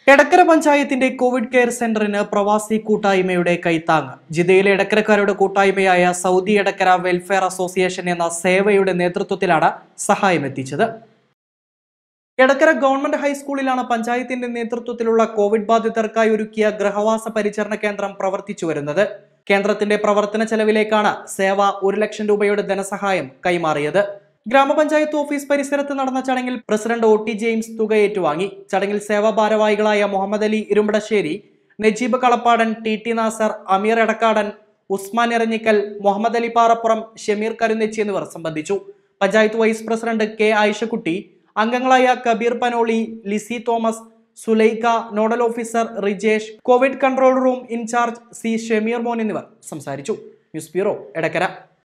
എടക്കര പഞ്ചായത്തിന്റെ Covid care സെന്ററിന് പ്രവാസി കൂട്ടായ്മയുടെ കൈത്താങ്. ജില്ലയിലെ എടക്കരക്കാരുടെ കൂട്ടായ്മയായ സൗദി എടക്കര വെൽഫെയർ അസോസിയേഷൻ എന്ന സേവയുടെ നേതൃത്വത്തിലാണ് സഹായം എത്തിച്ചത്. എടക്കര ഗവൺമെന്റ് ഹൈസ്കൂളിലാണ് പഞ്ചായത്തിന്റെ നേതൃത്വത്തിലുള്ള കോവിഡ് ബാധിതർക്കായി ഒരുക്കിയ ഗൃഹവാസ പരിചരണ കേന്ദ്രം പ്രവർത്തിച്ചു വരുന്നത്. കേന്ദ്രത്തിന്റെ പ്രവർത്തന ചെലവിലേക്കാണ് സേവ 1 ലക്ഷം രൂപയുടെ ധനസഹായം കൈമാറിയത്. ഗ്രാമപഞ്ചായത്ത് ഓഫീസ് പരിസരത്ത് നടന്ന ചടങ്ങിൽ പ്രസിഡന്റ് OT ജെയിംസ് തുക ഏറ്റുവാങ്ങി. ചടങ്ങിൽ സേവാ ഭാരവാഹികളായ മുഹമ്മദ് അലി ഇരുമ്പടശ്ശേരി, നജീബ് കളപ്പാടൻ, TT നാസർ, അമീർ എടക്കാടൻ, ഉസ്മാൻ എറഞ്ഞിക്കൽ, മുഹമ്മദ് അലി പാറപ്പുറം, ഷമീർ കരുന്നെച്ചി എന്നിവർ സംബന്ധിച്ചു. Panchayat vice president K Ayishakutty, അംഗങ്ങളായ Kabeer Panoli, Lissy Thomas, Sulaikha, nodal officer Rijesh, Covid control room in charge C Shameer Mon എന്നിവർ സംസാരിച്ചു. News bureau, Edakkara.